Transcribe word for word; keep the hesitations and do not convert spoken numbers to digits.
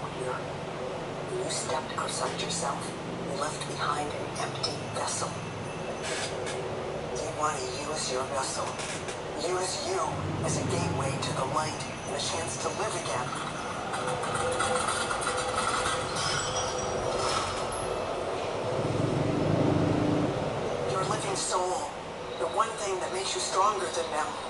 soul here. When you stepped outside yourself, you left behind an empty vessel. You want to use your vessel. Use you as a gateway to the light and a chance to live again. Your living soul, the one thing that makes you stronger than them.